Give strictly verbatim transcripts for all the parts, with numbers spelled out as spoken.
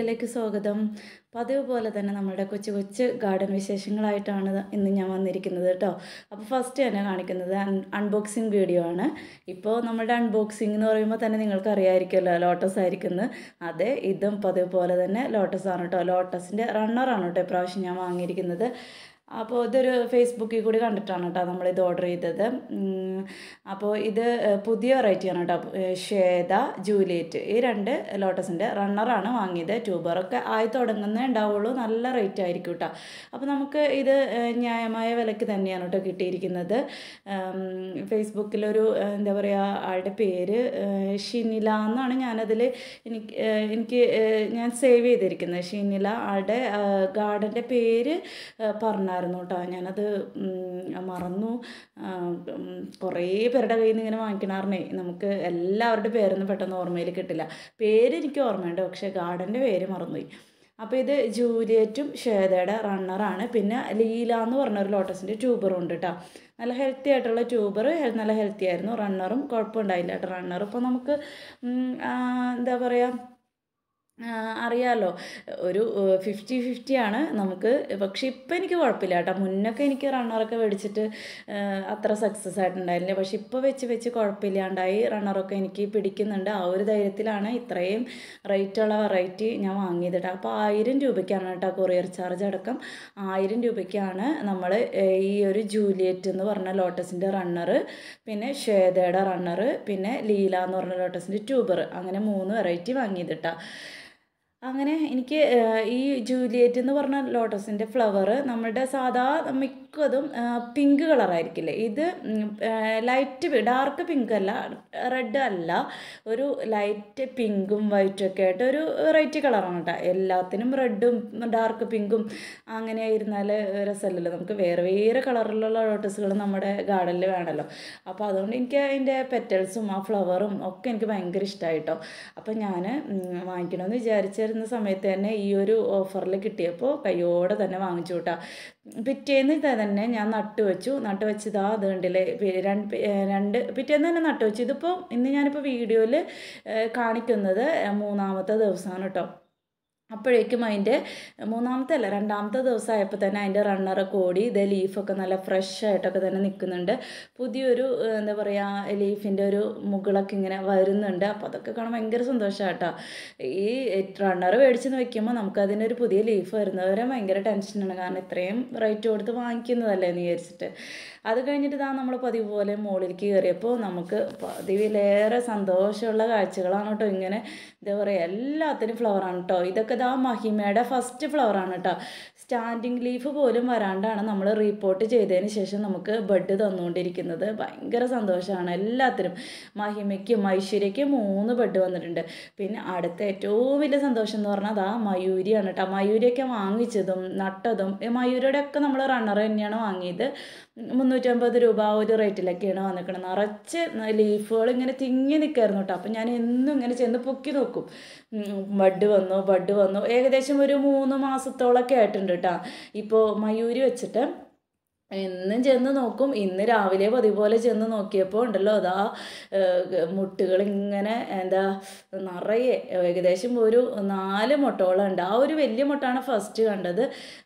വീഡിയോയിലേക്ക് സ്വാഗതം. പതിവ് പോലെ തന്നെ നമ്മുടെ കൊച്ചു കൊച്ചു ഗാർഡൻ വിശേഷങ്ങളായിട്ടാണ് ഇന്ന് ഞാൻ വന്നിരിക്കുന്നത് കേട്ടോ. അപ്പോൾ ഫസ്റ്റ് തന്നെ കാണിക്കുന്നത് അൺ അൺബോക്സിങ് വീഡിയോ ആണ്. ഇപ്പോൾ നമ്മുടെ അൺബോക്സിങ് എന്ന് പറയുമ്പോൾ തന്നെ നിങ്ങൾക്ക് അറിയാമായിരിക്കുമല്ലോ ലോട്ടസ് ആയിരിക്കുന്നത്. അതെ, ഇതും പതിവ് പോലെ തന്നെ ലോട്ടസ് ആണ് കേട്ടോ. ലോട്ടസിൻ്റെ റണ്ണറാണ് കേട്ടോ ഇപ്രാവശ്യം ഞാൻ വാങ്ങിയിരിക്കുന്നത്. അപ്പോൾ ഇതൊരു ഫേസ്ബുക്കിൽ കൂടി കണ്ടിട്ടാണ് കേട്ടോ നമ്മളിത് ഓർഡർ ചെയ്തത്. അപ്പോൾ ഇത് പുതിയ വെറൈറ്റിയാണ് കേട്ടോ. ശ്വേത, ജൂലിയറ്റ്, ഈ രണ്ട് ലോട്ടസിൻ്റെ റണ്ണറാണ് വാങ്ങിയത്. ട്യൂബറൊക്കെ ആയി തുടങ്ങുന്നേ ഉണ്ടാവുള്ളൂ, നല്ല റേറ്റ് ആയിരിക്കും കേട്ടോ. അപ്പോൾ നമുക്ക് ഇത് ന്യായമായ വിലയ്ക്ക് തന്നെയാണ് കേട്ടോ കിട്ടിയിരിക്കുന്നത്. ഫേസ്ബുക്കിലൊരു എന്താ പറയുക, ആളുടെ പേര് ഷിനില എന്നാണ് ഞാനതിൽ എനിക്ക് എനിക്ക് ഞാൻ സേവ് ചെയ്തിരിക്കുന്നത്. ഷിനില ആളുടെ ഗാർഡൻ്റെ പേര് പറഞ്ഞ കേട്ടോ. ഞാനത് മറന്നു. കുറേ പേരുടെ കയ്യിൽ നിന്ന് ഇങ്ങനെ വാങ്ങിക്കണാറിനെ നമുക്ക് എല്ലാവരുടെ പേരൊന്നും പെട്ടെന്ന് ഓർമ്മയിൽ കിട്ടില്ല. പേര് എനിക്ക് ഓർമ്മയുണ്ട്, പക്ഷേ ഗാർഡൻ്റെ പേര് മറന്നുപോയി. അപ്പോൾ ഇത് ജൂലിയറ്റും ശ്വേതയുടെ റണ്ണറാണ്. പിന്നെ ലീല എന്ന് പറഞ്ഞൊരു ലോട്ടസിൻ്റെ ട്യൂബറും ഉണ്ട് കേട്ടോ. നല്ല ഹെൽത്തി ആയിട്ടുള്ള ട്യൂബർ, നല്ല ഹെൽത്തി ആയിരുന്നു. റണ്ണറും കുഴപ്പമുണ്ടായില്ല കേട്ടോ. റണ്ണർ ഇപ്പോൾ നമുക്ക് എന്താ പറയുക, അറിയാമല്ലോ, ഒരു ഫിഫ്റ്റി ഫിഫ്റ്റി ആണ് നമുക്ക്. പക്ഷെ ഇപ്പം എനിക്ക് കുഴപ്പമില്ല കേട്ടോ. മുന്നൊക്കെ എനിക്ക് റണ്ണറൊക്കെ മേടിച്ചിട്ട് അത്ര സക്സസ് ആയിട്ടുണ്ടായിരുന്നില്ല. പക്ഷെ ഇപ്പോൾ വെച്ച് വെച്ച് കുഴപ്പമില്ലാണ്ടായി. റണ്ണറൊക്കെ എനിക്ക് പിടിക്കുന്നുണ്ട്. ആ ഒരു ധൈര്യത്തിലാണ് ഇത്രയും റേറ്റുള്ള വെറൈറ്റി ഞാൻ വാങ്ങിയത് കേട്ടോ. അപ്പോൾ ആയിരം രൂപയ്ക്കാണ് കേട്ടോ കൊറിയർ ചാർജ് അടക്കം. ആയിരം രൂപയ്ക്കാണ് നമ്മൾ ഈ ഒരു ജൂലിയറ്റ് എന്ന് പറഞ്ഞ ലോട്ടസിൻ്റെ റണ്ണറ്, പിന്നെ ശ്വേതയുടെ റണ്ണറ്, പിന്നെ ലീല എന്ന് പറഞ്ഞ ലോട്ടസിൻ്റെ ട്യൂബർ, അങ്ങനെ മൂന്ന് വെറൈറ്റി വാങ്ങിയത് കേട്ടോ. അങ്ങനെ എനിക്ക് ഈ ജൂലിയറ്റ് എന്ന് പറഞ്ഞ ലോട്ടസിൻ്റെ ഫ്ലവർ നമ്മുടെ സാധാ മിക്കതും പിങ്ക് കളറായിരിക്കില്ലേ. ഇത് ലൈറ്റ് ഡാർക്ക് പിങ്ക് അല്ല, റെഡ് അല്ല, ഒരു ലൈറ്റ് പിങ്കും വൈറ്റും ഒക്കെ ആയിട്ട് ഒരു വെറൈറ്റി കളറാണ് കേട്ടോ. എല്ലാത്തിനും റെഡും ഡാർക്ക് പിങ്കും അങ്ങനെ ആയിരുന്നാൽ രസമല്ലല്ലോ. നമുക്ക് വേറെ വേറെ കളറിലുള്ള ലോട്ടസുകൾ നമ്മുടെ ഗാർഡനിൽ വേണമല്ലോ. അപ്പോൾ അതുകൊണ്ട് എനിക്ക് അതിൻ്റെ പെറ്റൽസും ആ ഫ്ലവറും ഒക്കെ എനിക്ക് ഭയങ്കര ഇഷ്ടമായിട്ടോ. അപ്പോൾ ഞാൻ വാങ്ങിക്കണമെന്ന് വിചാരിച്ച സമയത്ത് തന്നെ ഈ ഒരു ഓഫറിൽ കിട്ടിയപ്പോൾ കയ്യോടെ തന്നെ വാങ്ങിച്ചു കേട്ടോ. പിറ്റേന്ന് തന്നെ ഞാൻ നട്ടു വെച്ചു. നട്ടു വെച്ചതാ അത് കണ്ടില്ലേ, രണ്ട് രണ്ട് പിറ്റേന്ന് തന്നെ നട്ടു വെച്ചു. ഇതിപ്പോൾ ഇന്ന് ഞാനിപ്പോൾ വീഡിയോയിൽ കാണിക്കുന്നത് മൂന്നാമത്തെ ദിവസമാണ് കേട്ടോ. അപ്പോഴേക്കും അതിൻ്റെ മൂന്നാമത്തെ അല്ല രണ്ടാമത്തെ ദിവസമായപ്പോൾ തന്നെ അതിൻ്റെ റണ്ണറൊക്കെ ഓടി. ഇതേ ലീഫൊക്കെ നല്ല ഫ്രഷ് ആയിട്ടൊക്കെ തന്നെ നിൽക്കുന്നുണ്ട്. പുതിയൊരു എന്താ പറയുക, ലീഫിൻ്റെ ഒരു മുകളൊക്കെ ഇങ്ങനെ വരുന്നുണ്ട്. അപ്പോൾ അതൊക്കെ കാണാൻ ഭയങ്കര സന്തോഷമാണ് കേട്ടോ. ഈ റണ്ണർ മേടിച്ചെന്ന് വെക്കുമ്പോൾ നമുക്കതിനൊരു പുതിയ ലീഫ് വരുന്നവരെ ഭയങ്കര ടെൻഷനാണ്. കാരണം ഇത്രയും റേറ്റ് കൊടുത്ത് വാങ്ങിക്കുന്നതല്ലേ എന്ന് വിചാരിച്ചിട്ട്. അത് കഴിഞ്ഞിട്ട് ഇതാ നമ്മൾ പതിവ് പോലെ മുകളിലേക്ക് കയറിയപ്പോൾ നമുക്ക് പതിവിലേറെ സന്തോഷമുള്ള കാഴ്ചകളാണ് കേട്ടോ. ഇങ്ങനെ എന്താ പറയുക, എല്ലാത്തിനും ഫ്ലവറാണ് കേട്ടോ. ഇതൊക്കെ ഇതാ മഹിമയുടെ ഫസ്റ്റ് ഫ്ലവറാണ് കേട്ടോ. സ്റ്റാൻഡിങ് ലീഫ് പോലും വരാണ്ടാണ് നമ്മൾ റീപ്പോർട്ട് ചെയ്തതിന് ശേഷം നമുക്ക് ബഡ് തന്നുകൊണ്ടിരിക്കുന്നത്. ഭയങ്കര സന്തോഷമാണ് എല്ലാത്തിനും. മഹിമയ്ക്കും ഐശ്വര്യയ്ക്കും മൂന്ന് ബഡ് വന്നിട്ടുണ്ട്. പിന്നെ അടുത്ത ഏറ്റവും വലിയ സന്തോഷം എന്ന് പറഞ്ഞാൽ അതാ മയൂരിയാണ് കേട്ടോ. മയൂരിയൊക്കെ വാങ്ങിച്ചതും നട്ടതും, മയൂരിയുടെ ഒക്കെ നമ്മൾ റണ്ണർ തന്നെയാണ് വാങ്ങിയത്. മുന്നൂറ്റമ്പത് രൂപ ആ ഒരു റേറ്റിലൊക്കെയാണ് വന്നിരിക്കുന്നത്. നിറച്ച് ലീഫുകൾ ഇങ്ങനെ തിങ്ങി നിൽക്കായിരുന്നു കേട്ടോ. അപ്പം ഞാൻ എന്നും ഇങ്ങനെ ചെന്ന് പൊക്കി നോക്കും, ബഡ് വന്നു ബഡ് വന്നു. ഏകദേശം ഒരു മൂന്ന് മാസത്തോളമൊക്കെ ആയിട്ടുണ്ട് കേട്ടോ ഇപ്പോൾ മയൂരി വെച്ചിട്ട്. എന്നും ചെന്ന് നോക്കും. ഇന്ന് രാവിലെ പതിപോലെ ചെന്ന് നോക്കിയപ്പോൾ ഉണ്ടല്ലോ അതാ മുട്ടുകൾ ഇങ്ങനെ എന്താ നിറയെ, ഏകദേശം ഒരു നാല് മുട്ടോളം ഉണ്ട്. ആ ഒരു വലിയ മുട്ടാണ് ഫസ്റ്റ് കണ്ടത്.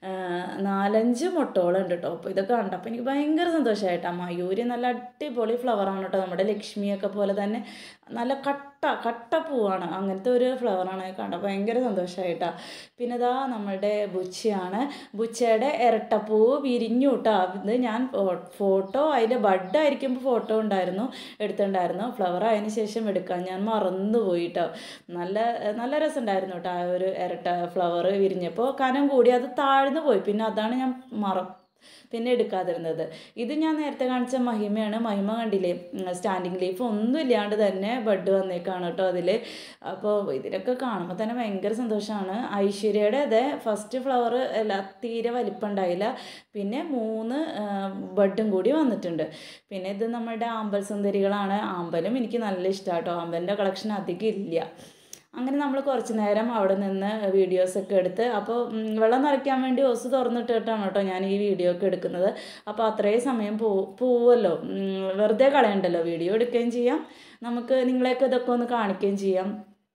നാലഞ്ച് മുട്ടോളം ഉണ്ട് കേട്ടോ. അപ്പോൾ ഇതൊക്കെ കണ്ടപ്പോൾ എനിക്ക് ഭയങ്കര സന്തോഷമായിട്ടാണ്. മയൂരി നല്ല അടിപൊളി ഫ്ലവറാണ് കേട്ടോ. നമ്മുടെ ലക്ഷ്മിയൊക്കെ പോലെ തന്നെ നല്ല കട്ട കട്ട പൂവാണ്. അങ്ങനത്തെ ഒരു ഫ്ലവറാണ് കണ്ടപ്പോൾ ഭയങ്കര സന്തോഷമായിട്ടാണ്. പിന്നെ ഇതാ നമ്മളുടെ ബുച്ചയാണ്. ബുച്ചയുടെ ഇരട്ടപ്പൂവ് വിരിഞ്ഞു കേട്ടോ. ഇത് ഞാൻ ഫോട്ടോ അതിൻ്റെ ബഡായിരിക്കുമ്പോൾ ഫോട്ടോ ഉണ്ടായിരുന്നു, എടുത്തിട്ടുണ്ടായിരുന്നു. ഫ്ലവർ ആയതിനു ശേഷം എടുക്കാൻ ഞാൻ മറന്നുപോയി കേട്ടോ. നല്ല നല്ല രസമുണ്ടായിരുന്നു കേട്ടോ. ആ ഒരു ഇരട്ട ഫ്ലവർ വിരിഞ്ഞപ്പോൾ കനം കൂടി അത് താഴ്ന്നു പോയി. പിന്നെ അതാണ് ഞാൻ മറ പിന്നെ എടുക്കാതിരുന്നത്. ഇത് ഞാൻ നേരത്തെ കാണിച്ച മഹിമയാണ്. മഹിമ കണ്ടില്ലേ, സ്റ്റാൻഡിങ് ലീഫ് ഒന്നും ഇല്ലാണ്ട് തന്നെ ബഡ് വന്നേക്കാണ് കേട്ടോ അതിൽ. അപ്പോൾ ഇതിലൊക്കെ കാണുമ്പോൾ തന്നെ ഭയങ്കര സന്തോഷമാണ്. ഐശ്വര്യയുടെ അതെ ഫസ്റ്റ് ഫ്ലവർ അല്ല, തീരെ വലിപ്പം ഉണ്ടായില്ല. പിന്നെ മൂന്ന് ബഡും കൂടി വന്നിട്ടുണ്ട്. പിന്നെ ഇത് നമ്മുടെ ആമ്പൽ സുന്ദരികളാണ്. ആമ്പലും എനിക്ക് നല്ല ഇഷ്ടമാണ് കേട്ടോ. ആമ്പലിൻ്റെ കളക്ഷൻ അധികം ഇല്ല. അങ്ങനെ നമ്മൾ കുറച്ച് നേരം അവിടെ നിന്ന് വീഡിയോസൊക്കെ എടുത്ത്, അപ്പോൾ വെള്ളം നിറയ്ക്കാൻ വേണ്ടി ഓസ് തുറന്നിട്ടിട്ടാണ് കേട്ടോ ഞാൻ ഈ വീഡിയോ ഒക്കെ എടുക്കുന്നത്. അപ്പോൾ അത്രയും സമയം പോ പോവുമല്ലോ, വെറുതെ കളയണ്ടല്ലോ, വീഡിയോ എടുക്കുകയും ചെയ്യാം, നമുക്ക് നിങ്ങളെയൊക്കെ ഇതൊക്കെ ഒന്ന് കാണിക്കുകയും ചെയ്യാം.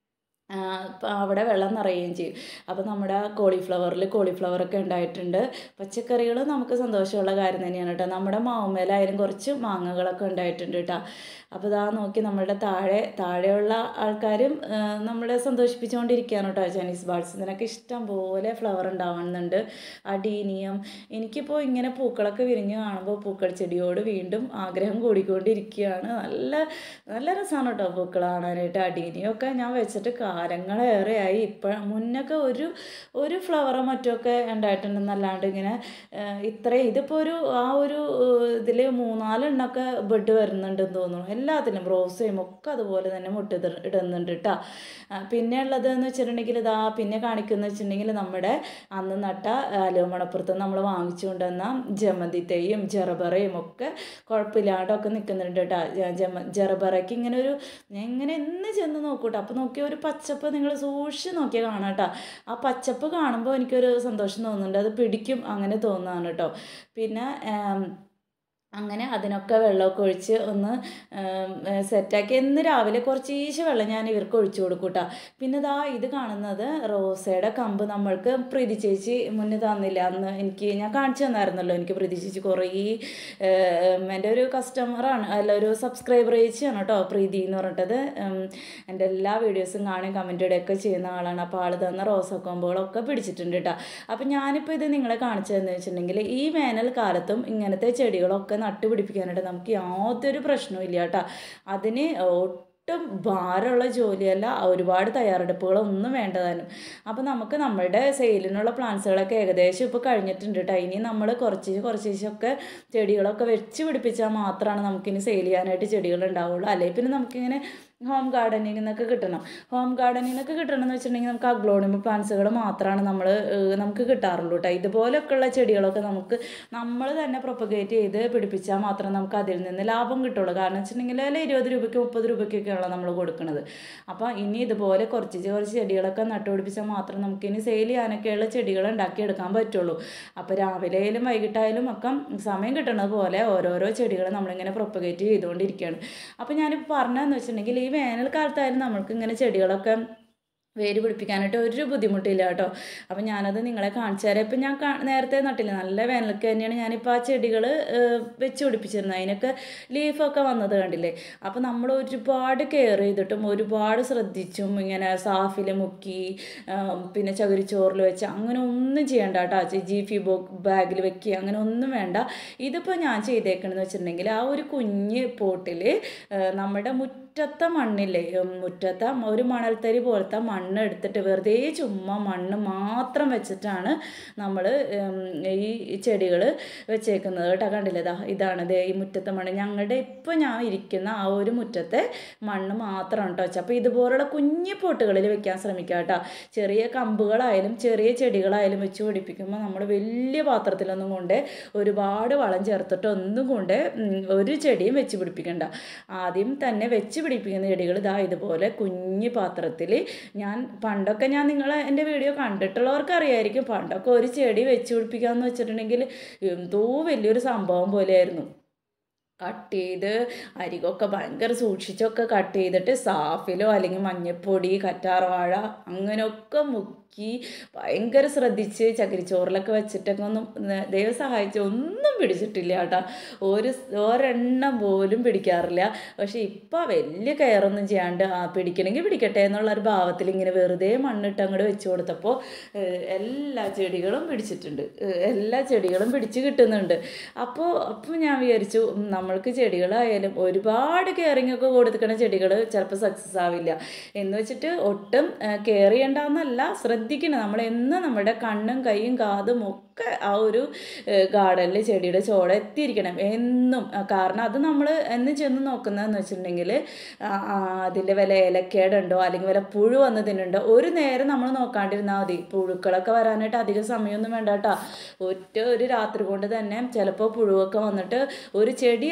അവിടെ വെള്ളം നിറയുകയും ചെയ്യും. അപ്പോൾ നമ്മുടെ കോളിഫ്ലവറിൽ കോളിഫ്ലവറൊക്കെ ഉണ്ടായിട്ടുണ്ട്. പച്ചക്കറികൾ നമുക്ക് സന്തോഷമുള്ള കാര്യം തന്നെയാണ് കേട്ടോ. നമ്മുടെ മാവുമേലായാലും കുറച്ച് മാങ്ങകളൊക്കെ ഉണ്ടായിട്ടുണ്ട് കേട്ടോ. അപ്പോൾ ഇതാ നോക്കി നമ്മളുടെ താഴെ താഴെയുള്ള ആൾക്കാരും നമ്മളെ സന്തോഷിപ്പിച്ചുകൊണ്ടിരിക്കുകയാണ് കേട്ടോ. ചൈനീസ് ബേർഡ്സ് ഇതിനൊക്കെ ഇഷ്ടം പോലെ ഫ്ലവർ ഉണ്ടാവുന്നുണ്ട്. അഡീനിയം, എനിക്കിപ്പോൾ ഇങ്ങനെ പൂക്കളൊക്കെ വിരിഞ്ഞ് കാണുമ്പോൾ പൂക്കൾ ചെടിയോട് വീണ്ടും ആഗ്രഹം കൂടിക്കൊണ്ടിരിക്കുകയാണ്. നല്ല നല്ല രസമാണ് കേട്ടോ പൂക്കൾ കാണാനായിട്ട്. അഡീനിയമൊക്കെ ഞാൻ വെച്ചിട്ട് കാലങ്ങളേറെയായി. ഇപ്പം മുന്നൊക്കെ ഒരു ഒരു ഫ്ലവറോ മറ്റൊക്കെ ഉണ്ടായിട്ടുണ്ടെന്നല്ലാണ്ട് ഇങ്ങനെ ഇത്രയും ഇതിപ്പോൾ ഒരു ആ ഒരു ഇതിൽ മൂന്നാലെണ്ണമൊക്കെ ബെഡ് വരുന്നുണ്ടെന്ന് തോന്നുന്നു. എല്ലാത്തിനും റോസയും ഒക്കെ അതുപോലെ തന്നെ മുട്ട ഇടുന്നുണ്ട് കേട്ടോ. പിന്നെ ഉള്ളതെന്ന് വെച്ചിട്ടുണ്ടെങ്കിൽ ഇതാ പിന്നെ കാണിക്കുന്നത് വെച്ചിട്ടുണ്ടെങ്കിൽ നമ്മുടെ അന്ന് നട്ട അലുമണപ്പുറത്ത് നമ്മൾ വാങ്ങിച്ചു കൊണ്ടുവന്ന ജമന്തി തൈയും ജെറബറയും ഒക്കെ കുഴപ്പമില്ലാണ്ടൊക്കെ നിൽക്കുന്നുണ്ട് കേട്ടോ. ജമ ജെറബറയ്ക്ക് ഇങ്ങനെ ഒരു ഇങ്ങനെ എന്ന് ചെന്ന് നോക്കൂട്ടോ. അപ്പോൾ നോക്കിയ ഒരു പച്ചപ്പ് നിങ്ങൾ സൂക്ഷിച്ച് നോക്കിയാൽ കാണാം കേട്ടോ. ആ പച്ചപ്പ് കാണുമ്പോൾ എനിക്കൊരു സന്തോഷം തോന്നുന്നുണ്ട്. അത് പിടിക്കും അങ്ങനെ തോന്നുന്നതാണ് കേട്ടോ. പിന്നെ അങ്ങനെ അതിനൊക്കെ വെള്ളമൊക്കെ ഒഴിച്ച് ഒന്ന് സെറ്റാക്കി എന്ന് രാവിലെ കുറച്ച് ഈശ വെള്ളം ഞാൻ ഇവർക്ക് ഒഴിച്ചു കൊടുക്കും കേട്ടോ. പിന്നെ ഇതാ ഇത് കാണുന്നത് റോസയുടെ കമ്പ് നമ്മൾക്ക് പ്രീതി ചേച്ചി മുന്നേ തന്നില്ല അന്ന് എനിക്ക് ഞാൻ കാണിച്ചു തന്നായിരുന്നല്ലോ. എനിക്ക് പ്രീതി ചേച്ചി കുറേ എൻ്റെ ഒരു കസ്റ്റമറാണ്, അല്ല ഒരു സബ്സ്ക്രൈബർ ചേച്ചിയാണ് കേട്ടോ പ്രീതി എന്ന് പറഞ്ഞിട്ടത്. എൻ്റെ എല്ലാ വീഡിയോസും കാണും കമൻറ്റ് ഇടുകയൊക്കെ ചെയ്യുന്ന ആളാണ്. അപ്പോൾ ആൾ തന്ന റോസ കൊമ്പുകളൊക്കെ പിടിച്ചിട്ടുണ്ട് കേട്ടോ. അപ്പോൾ ഞാനിപ്പോൾ ഇത് നിങ്ങളെ കാണിച്ചതെന്ന് വെച്ചിട്ടുണ്ടെങ്കിൽ ഈ വേനൽക്കാലത്തും ഇങ്ങനത്തെ ചെടികളൊക്കെ നട്ടുപിടിപ്പിക്കാനായിട്ട് നമുക്ക് യാതൊരു പ്രശ്നവും ഇല്ല കേട്ടോ. അതിന് ഒട്ടും ഭാരമുള്ള ജോലിയല്ല, ഒരുപാട് തയ്യാറെടുപ്പുകളൊന്നും വേണ്ടതാനും. അപ്പോൾ നമുക്ക് നമ്മളുടെ സെയിലിനുള്ള പ്ലാന്റ്സുകളൊക്കെ ഏകദേശം ഇപ്പോൾ കഴിഞ്ഞിട്ടുണ്ട് കേട്ടോ. ഇനി നമ്മൾ കുറച്ച് കുറച്ചൊക്കെ ചെടികളൊക്കെ വെച്ച് പിടിപ്പിച്ചാൽ മാത്രമാണ് നമുക്കിനി സെയിൽ ചെയ്യാനായിട്ട് ചെടികൾ ഉണ്ടാവുള്ളൂ. അല്ലെങ്കിൽ പിന്നെ നമുക്കിങ്ങനെ ഹോം ഗാർഡനിൽ നിന്നൊക്കെ കിട്ടണം. ഹോം ഗാർഡനിൽ നിന്നൊക്കെ കിട്ടണം എന്ന് വെച്ചിട്ടുണ്ടെങ്കിൽ നമുക്ക് അഗ്ലോണിമ പ്ലാന്റ്സുകൾ മാത്രമാണ് നമ്മൾ നമുക്ക് കിട്ടാറുള്ളൂ കേട്ടോ. ഇതുപോലൊക്കെയുള്ള ചെടികളൊക്കെ നമുക്ക് നമ്മൾ തന്നെ പ്രൊപ്പഗേറ്റ് ചെയ്ത് പിടിപ്പിച്ചാൽ മാത്രം നമുക്ക് അതിൽ നിന്ന് ലാഭം കിട്ടുള്ളൂ. കാരണം വെച്ചിട്ടുണ്ടെങ്കിൽ അതിൽ ഇരുപത് രൂപയ്ക്ക് മുപ്പത് രൂപയ്ക്കൊക്കെയാണ് നമ്മൾ കൊടുക്കുന്നത്. അപ്പോൾ ഇനി ഇതുപോലെ കുറച്ച് കുറച്ച് ചെടികളൊക്കെ നട്ടുപിടിപ്പിച്ചാൽ മാത്രം നമുക്കിനി സെയിൽ ചെയ്യാനൊക്കെയുള്ള ചെടികൾ ഉണ്ടാക്കിയെടുക്കാൻ പറ്റുള്ളൂ. അപ്പോൾ രാവിലെയായാലും വൈകിട്ടായാലും ഒക്കെ സമയം കിട്ടുന്നത് പോലെ ഓരോരോ ചെടികൾ നമ്മളിങ്ങനെ പ്രൊപ്പഗേറ്റ് ചെയ്തുകൊണ്ടിരിക്കുകയാണ്. അപ്പോൾ ഞാനിപ്പോൾ പറഞ്ഞതെന്ന് വെച്ചിട്ടുണ്ടെങ്കിൽ ഈ വേനൽക്കാലത്തായാലും നമ്മൾക്ക് ഇങ്ങനെ ചെടികളൊക്കെ വേര് പിടിപ്പിക്കാനായിട്ട് ഒരു ബുദ്ധിമുട്ടില്ല കേട്ടോ. അപ്പം ഞാനത് നിങ്ങളെ കാണിച്ചു തരാം. ഇപ്പം ഞാൻ നേരത്തെ നട്ടില്ല, നല്ല വേനൽക്ക് തന്നെയാണ് ഞാനിപ്പോൾ ആ ചെടികൾ വെച്ച് പിടിപ്പിച്ചിരുന്നത്. അതിനൊക്കെ ലീഫൊക്കെ വന്നത് കണ്ടില്ലേ. അപ്പോൾ നമ്മൾ ഒരുപാട് കെയർ ചെയ്തിട്ടും ഒരുപാട് ശ്രദ്ധിച്ചും ഇങ്ങനെ സാഫിൽ മുക്കി പിന്നെ ചകിരിച്ചോറിൽ വെച്ച് അങ്ങനെ ഒന്നും ചെയ്യണ്ട കേട്ടോ. ജീഫി ബോ ബാഗിൽ വെക്കുക അങ്ങനെ ഒന്നും വേണ്ട. ഇതിപ്പോൾ ഞാൻ ചെയ്തേക്കണമെന്ന് വെച്ചിട്ടുണ്ടെങ്കിൽ ആ ഒരു കുഞ്ഞ് പോട്ടിൽ നമ്മുടെ മുറ്റത്തെ മണ്ണില്ലേ, മുറ്റത്തെ ഒരു മണൽത്തരി പോലത്തെ മണ്ണ് എടുത്തിട്ട് വെറുതെ ചുമ്മാ മണ്ണ് മാത്രം വെച്ചിട്ടാണ് നമ്മൾ ഈ ചെടികൾ വെച്ചേക്കുന്നത് കേട്ടോ. കണ്ടില്ലേ, ഇതാ ഇതാണ് ദേ ഈ മുറ്റത്തെ മണ്ണ്. ഞങ്ങളുടെ ഇപ്പോൾ ഞാൻ ഇരിക്കുന്ന ആ ഒരു മുറ്റത്തെ മണ്ണ് മാത്രമാണ് കേട്ടോ വെച്ചാൽ. അപ്പോൾ ഇതുപോലുള്ള കുഞ്ഞു പോട്ടുകളിൽ വെക്കാൻ ശ്രമിക്കുക കേട്ടോ. ചെറിയ കമ്പുകളായാലും ചെറിയ ചെടികളായാലും വെച്ച് പിടിപ്പിക്കുമ്പോൾ നമ്മൾ വലിയ പാത്രത്തിലൊന്നും കൊണ്ട് ഒരുപാട് വളം ചേർത്തിട്ട് ഒന്നും കൊണ്ട് ഒരു ചെടിയും വെച്ച് പിടിപ്പിക്കണ്ട. ആദ്യം തന്നെ വെച്ച് പിടിപ്പിക്കുന്ന ചെടികൾ ഇതാ ഇതുപോലെ കുഞ്ഞു പാത്രത്തിൽ. ഞാൻ പണ്ടൊക്കെ ഞാൻ നിങ്ങൾ എൻ്റെ വീഡിയോ കണ്ടിട്ടുള്ളവർക്ക് അറിയായിരിക്കും, പണ്ടൊക്കെ ഒരു ചെടി വെച്ച് പിടിപ്പിക്കാമെന്ന് വെച്ചിട്ടുണ്ടെങ്കിൽ എന്തോ വലിയൊരു സംഭവം പോലെയായിരുന്നു. കട്ട് ചെയ്ത് അരികൊക്കെ ഭയങ്കര സൂക്ഷിച്ചൊക്കെ കട്ട് ചെയ്തിട്ട് സാഫിലോ അല്ലെങ്കിൽ മഞ്ഞൾപ്പൊടി കറ്റാർവാഴ അങ്ങനെയൊക്കെ മുക്കി ഭയങ്കര ശ്രദ്ധിച്ച് ചകിരിച്ചോറിലൊക്കെ വെച്ചിട്ടൊക്കെ ഒന്നും ദൈവം സഹായിച്ച് ഒന്നും പിടിച്ചിട്ടില്ല കേട്ടോ. ഒരു ഒരെണ്ണം പോലും പിടിക്കാറില്ല. പക്ഷെ ഇപ്പോൾ വലിയ കെയറൊന്നും ചെയ്യാണ്ട് ആ പിടിക്കണമെങ്കിൽ പിടിക്കട്ടെ എന്നുള്ളൊരു ഭാവത്തിൽ ഇങ്ങനെ വെറുതെ മണ്ണിട്ട് അങ്ങോട്ട് വെച്ച് കൊടുത്തപ്പോൾ എല്ലാ ചെടികളും പിടിച്ചിട്ടുണ്ട്, എല്ലാ ചെടികളും പിടിച്ച് കിട്ടുന്നുണ്ട്. അപ്പോൾ അപ്പോൾ ഞാൻ വിചാരിച്ചു നമ്മൾക്ക് ചെടികളായാലും ഒരുപാട് കെയറിങ് ഒക്കെ കൊടുക്കുന്ന ചെടികൾ ചിലപ്പോൾ സക്സസ് ആവില്ല എന്ന് വെച്ചിട്ട് ഒട്ടും കെയർ ചെയ്യേണ്ടെന്നല്ല, ശ്രദ്ധിക്കണം. നമ്മളെന്ന് നമ്മുടെ കണ്ണും കൈയും കാതും ഒക്കെ ആ ഒരു ഗാർഡനിൽ ചെടിയുടെ ചോടെ എത്തിയിരിക്കണം എന്നും. കാരണം അത് നമ്മൾ എന്ന് ചെന്ന് നോക്കുന്നതെന്ന് വെച്ചിട്ടുണ്ടെങ്കിൽ അതിൻ്റെ വല്ല ഇലക്കേടുണ്ടോ അല്ലെങ്കിൽ വല്ല പുഴു വന്ന് തിന്നുണ്ടോ ഒരു നേരം നമ്മൾ നോക്കാണ്ടിരുന്നാൽ മതി. പുഴുക്കളൊക്കെ വരാനായിട്ട് അധികം സമയമൊന്നും വേണ്ട കേട്ടോ. ഒറ്റ ഒരു രാത്രി കൊണ്ട് തന്നെ ചിലപ്പോൾ പുഴുവൊക്കെ വന്നിട്ട് ഒരു ചെടി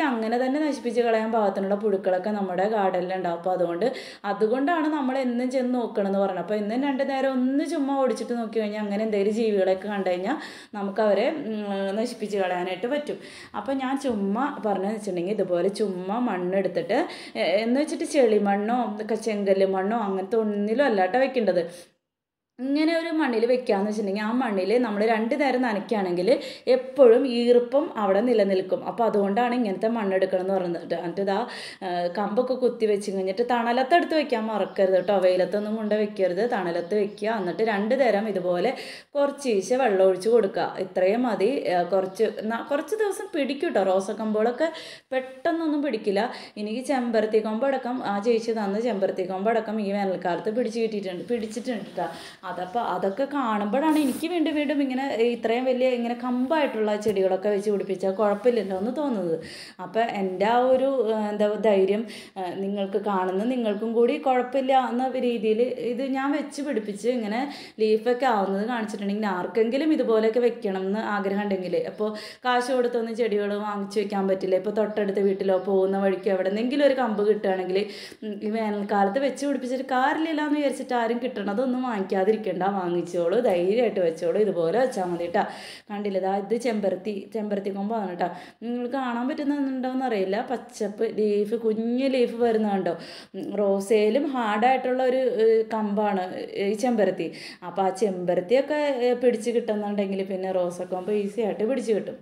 അങ്ങനെ തന്നെ നശിപ്പിച്ച് കളയാൻ പാകത്തിനുള്ള പുഴുക്കളൊക്കെ നമ്മുടെ ഗാർഡനിലുണ്ടാവും. അപ്പോൾ അതുകൊണ്ട് അതുകൊണ്ടാണ് നമ്മൾ എന്നും ചെന്ന് നോക്കണമെന്ന് പറഞ്ഞത്. അപ്പോൾ എന്നും രണ്ട് നേരം ഒന്ന് ചുമ്മാ ഓടിച്ചിട്ട് നോക്കി കഴിഞ്ഞാൽ അങ്ങനെ എന്തെങ്കിലും ജീവികളൊക്കെ കണ്ടു കഴിഞ്ഞാൽ നമുക്കവരെ നശിപ്പിച്ച് കളയാനായിട്ട് പറ്റും. അപ്പോൾ ഞാൻ ചുമ്മാ പറഞ്ഞതെന്ന് വെച്ചിട്ടുണ്ടെങ്കിൽ ഇതുപോലെ ചുമ്മാ മണ്ണെടുത്തിട്ട് എന്ന് വെച്ചിട്ട് ചെളിമണ്ണോ ചെങ്കല്ല് മണ്ണോ അങ്ങനത്തെ ഒന്നിലും അല്ലാട്ടോ വെക്കേണ്ടത്. ഇങ്ങനെ ഒരു മണ്ണിൽ വെക്കുകയെന്ന് വെച്ചിട്ടുണ്ടെങ്കിൽ ആ മണ്ണിൽ നമ്മൾ രണ്ട് നേരം നനയ്ക്കുകയാണെങ്കിൽ എപ്പോഴും ഈർപ്പം അവിടെ നിലനിൽക്കും. അപ്പോൾ അതുകൊണ്ടാണ് ഇങ്ങനത്തെ മണ്ണെടുക്കണം എന്ന് പറയുന്നത്. എന്നിട്ട് ഇതാ കമ്പൊക്കെ കുത്തി വെച്ച് കഴിഞ്ഞിട്ട് തണലത്തെടുത്ത് വെക്കാൻ മറക്കരുത് കേട്ടോ. വെയിലത്തൊന്നും കൊണ്ട് വെക്കരുത്, തണലത്ത് വെക്കുക. എന്നിട്ട് രണ്ട് നേരം ഇതുപോലെ കുറച്ച് ഈശ വെള്ളം ഒഴിച്ച് കൊടുക്കുക. ഇത്രയും മതി. കുറച്ച് കുറച്ച് ദിവസം പിടിക്കും കേട്ടോ. റോസക്കമ്പുകളൊക്കെ പെട്ടെന്നൊന്നും പിടിക്കില്ല. എനിക്ക് ചെമ്പരത്തി കൊമ്പടക്കം ആ ചേച്ചി തന്ന ചെമ്പരത്തി കൊമ്പടക്കം ഈ വേനൽക്കാലത്ത് പിടിച്ച് കിട്ടിയിട്ടുണ്ട് പിടിച്ചിട്ടുണ്ട് കേട്ടോ. അതപ്പോൾ അതൊക്കെ കാണുമ്പോഴാണ് എനിക്ക് വീണ്ടും വീണ്ടും ഇങ്ങനെ ഇത്രയും വലിയ ഇങ്ങനെ കമ്പായിട്ടുള്ള ചെടികളൊക്കെ വെച്ച് പിടിപ്പിച്ചാൽ കുഴപ്പമില്ലല്ലോ എന്ന് തോന്നുന്നത്. അപ്പോൾ എൻ്റെ ആ ഒരു എന്താ ധൈര്യം നിങ്ങൾക്ക് കാണുന്ന നിങ്ങൾക്കും കൂടി കുഴപ്പമില്ല എന്ന രീതിയിൽ ഇത് ഞാൻ വെച്ച് പിടിപ്പിച്ച് ഇങ്ങനെ ലീഫൊക്കെ ആവുന്നത് കാണിച്ചിട്ടുണ്ടെങ്കിൽ ആർക്കെങ്കിലും ഇതുപോലെയൊക്കെ വെക്കണം എന്ന് ആഗ്രഹം ഉണ്ടെങ്കിൽ, അപ്പോൾ കാശ് കൊടുത്തൊന്നും ചെടികൾ വാങ്ങിച്ച് വെക്കാൻ പറ്റില്ല. ഇപ്പോൾ തൊട്ടടുത്ത വീട്ടിലോ പോകുന്ന വഴിക്കോ എവിടെ നിന്നെങ്കിലും ഒരു കമ്പ് കിട്ടുകയാണെങ്കിൽ ഈ വേനൽക്കാലത്ത് വെച്ച് പിടിപ്പിച്ചിട്ട് കാര്യമില്ല എന്ന് വിചാരിച്ചിട്ട് ആരും കിട്ടണതൊന്നും വാങ്ങിക്കാതെ ഇരിക്കണ്ട, വാങ്ങിച്ചോളൂ, ധൈര്യമായിട്ട് വെച്ചോളൂ. ഇതുപോലെ വെച്ചാൽ മതി കേട്ടോ. കണ്ടില്ല, ഇതാ ഇത് ചെമ്പരത്തി ചെമ്പരത്തി കൊമ്പാണ് കേട്ടോ. നിങ്ങൾ കാണാൻ പറ്റുന്നുണ്ടോയെന്ന് അറിയില്ല. പച്ചപ്പ് ലീഫ്, കുഞ്ഞ് ലീഫ് വരുന്നുണ്ടോ. റോസയിലും ഹാർഡായിട്ടുള്ള ഒരു കമ്പാണ് ഈ ചെമ്പരത്തി. അപ്പോൾ ആ ചെമ്പരത്തിയൊക്കെ പിടിച്ച് കിട്ടുന്നുണ്ടെങ്കിൽ പിന്നെ റോസക്കൊമ്പ് ഈസി ആയിട്ട് പിടിച്ച് കിട്ടും.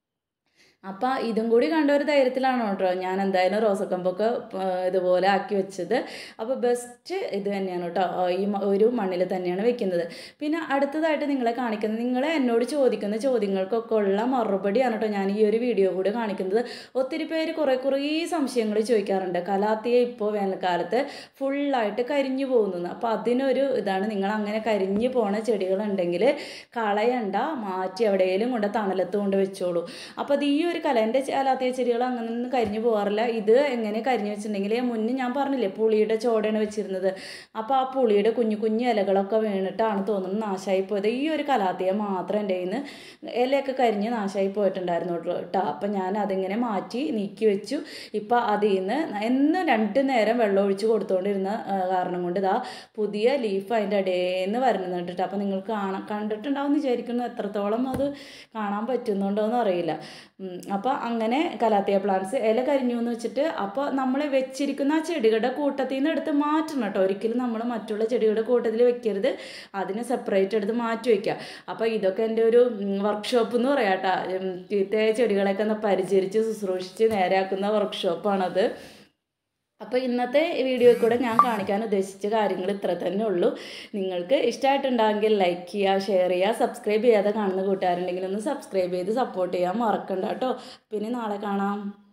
അപ്പോൾ ഇതും കൂടി കണ്ട ഒരു ധൈര്യത്തിലാണ് കേട്ടോ ഞാൻ എന്തായാലും റോസക്കമ്പൊക്കെ ഇതുപോലെ ആക്കി വെച്ചത്. അപ്പോൾ ബെസ്റ്റ് ഇത് തന്നെയാണ് കേട്ടോ. ഈ ഒരു മണ്ണിൽ തന്നെയാണ് വെക്കുന്നത്. പിന്നെ അടുത്തതായിട്ട് നിങ്ങളെ കാണിക്കുന്നത്, നിങ്ങളെ എന്നോട് ചോദിക്കുന്ന ചോദ്യങ്ങൾക്കൊക്കെ ഉള്ള മറുപടിയാണ് കേട്ടോ ഞാൻ ഈ ഒരു വീഡിയോ കൂടി കാണിക്കുന്നത്. ഒത്തിരി പേര് കുറേ കുറേ സംശയങ്ങൾ ചോദിക്കാറുണ്ട്. കലാത്തിയ ഇപ്പോൾ വേനൽക്കാലത്ത് ഫുള്ളായിട്ട് കരിഞ്ഞു പോകുന്നു. അപ്പോൾ അതിനൊരു ഇതാണ്, നിങ്ങൾ അങ്ങനെ കരിഞ്ഞു പോണ ചെടികളുണ്ടെങ്കിൽ കളയണ്ട, മാറ്റി എവിടെയെങ്കിലും കൊണ്ട് തണലത്ത് കൊണ്ട് വെച്ചോളൂ. അപ്പോൾ അത് ഈ ഒരു കല എൻ്റെ കലാത്തിയ ചെടികൾ അങ്ങനെ ഒന്നും കരിഞ്ഞു പോകാറില്ല. ഇത് എങ്ങനെ കരിഞ്ഞു വെച്ചിട്ടുണ്ടെങ്കിൽ മുന്നേ ഞാൻ പറഞ്ഞില്ലേ പുളിയുടെ ചോടയാണ് വെച്ചിരുന്നത്. അപ്പോൾ ആ പുളിയുടെ കുഞ്ഞു കുഞ്ഞു ഇലകളൊക്കെ വീണിട്ടാണ് തോന്നുന്നത് നാശമായി പോയത്. ഈ ഒരു കലാത്തിയ മാത്രം എൻ്റെ കയ്യിൽ നിന്ന് ഇലയൊക്കെ കരിഞ്ഞ് നാശമായി പോയിട്ടുണ്ടായിരുന്നു കേട്ടോ. അപ്പം ഞാൻ അതിങ്ങനെ മാറ്റി നീക്കി വെച്ചു. ഇപ്പം അതിൽ നിന്ന് എന്നും രണ്ട് നേരം വെള്ളം ഒഴിച്ച് കൊടുത്തുകൊണ്ടിരുന്ന കാരണം കൊണ്ട് ഇതാ പുതിയ ലീഫ് അതിൻ്റെ ഇടയിൽ നിന്ന് വരുന്നുണ്ട് കേട്ടോ. അപ്പം നിങ്ങൾക്ക് കാണാൻ കണ്ടിട്ടുണ്ടാവും എന്ന് വിചാരിക്കുന്നു. എത്രത്തോളം അത് കാണാൻ പറ്റുന്നുണ്ടോയെന്ന് അറിയില്ല. അപ്പോൾ അങ്ങനെ കലാത്തിയ പ്ലാന്റ്സ് ഇല കരിഞ്ഞു എന്ന് വെച്ചിട്ട് അപ്പോൾ നമ്മൾ വെച്ചിരിക്കുന്ന ആ ചെടികളുടെ കൂട്ടത്തിൽ നിന്ന് എടുത്ത് മാറ്റണം കേട്ടോ. ഒരിക്കലും നമ്മൾ മറ്റുള്ള ചെടികളുടെ കൂട്ടത്തിൽ വെക്കരുത്, അതിനെ സെപ്പറേറ്റ് എടുത്ത് മാറ്റി വയ്ക്കുക. അപ്പോൾ ഇതൊക്കെ എൻ്റെ ഒരു വർക്ക്ഷോപ്പ് എന്ന് പറയാം കേട്ടോ. ചെടികളൊക്കെ ഒന്ന് പരിചരിച്ച് ശുശ്രൂഷിച്ച് നേരെയാക്കുന്ന വർക്ക്ഷോപ്പാണത്. അപ്പോൾ ഇന്നത്തെ വീഡിയോയിൽ കൂടെ ഞാൻ കാണിക്കാൻ ഉദ്ദേശിച്ച കാര്യങ്ങൾ ഇത്ര തന്നെ ഉള്ളൂ. നിങ്ങൾക്ക് ഇഷ്ടമായിട്ടുണ്ടെങ്കിൽ ലൈക്ക് ചെയ്യുക, ഷെയർ ചെയ്യുക, സബ്സ്ക്രൈബ് ചെയ്യാതെ കാണുന്ന കൂട്ടുകാരുണ്ടെങ്കിൽ ഒന്ന് സബ്സ്ക്രൈബ് ചെയ്ത് സപ്പോർട്ട് ചെയ്യാൻ മറക്കണ്ട കേട്ടോ. പിന്നെ നാളെ കാണാം.